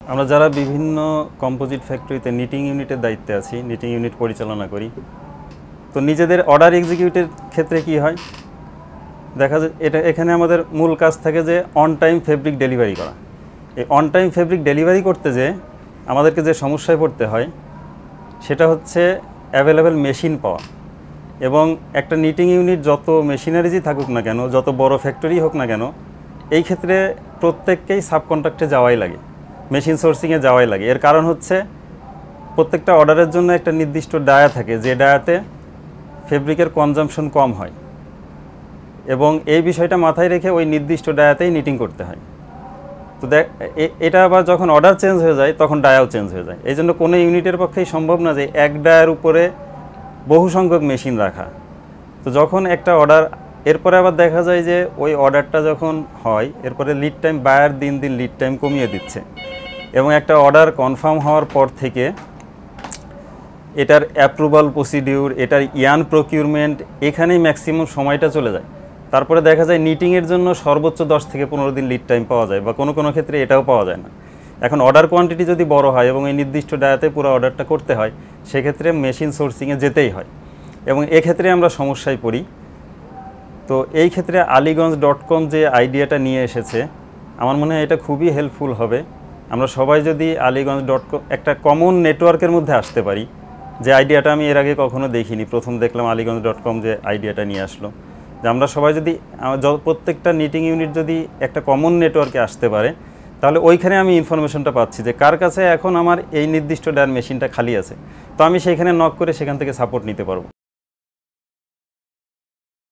আমরা যারা বিভিন্ন কম্পোজিট ফ্যাক্টরিতে নিটিং ইউনিটের দায়িত্বে আছি, নিটিং ইউনিট পরিচালনা করি, তো নিজেদের অর্ডার এক্সিকিউটের ক্ষেত্রে কি হয়, দেখা যায় এখানে আমাদের মূল কাজ থাকে যে অন টাইম ফেব্রিক ডেলিভারি করা। এই অন টাইম ফেব্রিক ডেলিভারি করতে যে আমাদেরকে যে সমস্যায় পড়তে হয় সেটা হচ্ছে অ্যাভেলেবেল মেশিন পাওয়া। এবং একটা নিটিং ইউনিট যত মেশিনারিজই থাকুক না কেন, যত বড় ফ্যাক্টরি হোক না কেন, এই ক্ষেত্রে প্রত্যেককেই সাবকন্ট্রাক্টে যাওয়াই লাগে, মেশিন সোর্সিংয়ে যাওয়াই লাগে। এর কারণ হচ্ছে প্রত্যেকটা অর্ডারের জন্য একটা নির্দিষ্ট ডায়া থাকে, যে ডায়াতে ফেব্রিকের কনজাম্পশন কম হয়, এবং এই বিষয়টা মাথায় রেখে ওই নির্দিষ্ট ডায়াতেই নিটিং করতে হয়। তো এটা আবার যখন অর্ডার চেঞ্জ হয়ে যায় তখন ডায়াও চেঞ্জ হয়ে যায়। এই জন্য কোনো ইউনিটের পক্ষেই সম্ভব না যে এক ডায়ার উপরে বহু সংখ্যক মেশিন রাখা। তো যখন একটা অর্ডার, এরপরে আবার দেখা যায় যে ওই অর্ডারটা যখন হয় এরপরে লিড টাইম, বায়ার দিন দিন লিড টাইম কমিয়ে দিচ্ছে, এবং একটা অর্ডার কনফার্ম হওয়ার পর থেকে এটার অ্যাপ্রুভাল প্রসিডিউর, এটার ইয়ান প্রকিউরমেন্ট, এখানেই ম্যাক্সিমাম সময়টা চলে যায়। তারপরে দেখা যায় নিটিংয়ের জন্য সর্বোচ্চ 10 থেকে 15 দিন লিড টাইম পাওয়া যায়, বা কোনো কোনো ক্ষেত্রে এটাও পাওয়া যায় না। এখন অর্ডার কোয়ান্টিটি যদি বড় হয় এবং এই নির্দিষ্ট ডায়াতে পুরো অর্ডারটা করতে হয়, সেক্ষেত্রে মেশিন সোর্সিংয়ে যেতেই হয়, এবং এক্ষেত্রে আমরা সমস্যায় পড়ি। তো এই ক্ষেত্রে aliganz.com যে আইডিয়াটা নিয়ে এসেছে, আমার মনে হয় এটা খুবই হেল্পফুল হবে। আমরা সবাই যদি aliganz.com একটা কমন নেটওয়ার্কের মধ্যে আসতে পারি, যে আইডিয়াটা আমি এর আগে কখনো দেখিনি, প্রথম দেখলাম aliganz.com যে আইডিয়াটা নিয়ে আসলো, যে আমরা সবাই যদি প্রত্যেকটা নিটিং ইউনিট যদি একটা কমন নেটওয়ার্কে আসতে পারে, তাহলে ওইখানে আমি ইনফরমেশনটা পাচ্ছি যে কার কাছে এখন আমার এই নির্দিষ্ট ডায়ার মেশিনটা খালি আছে, তো আমি সেইখানে নক করে সেখান থেকে সাপোর্ট নিতে পারবো।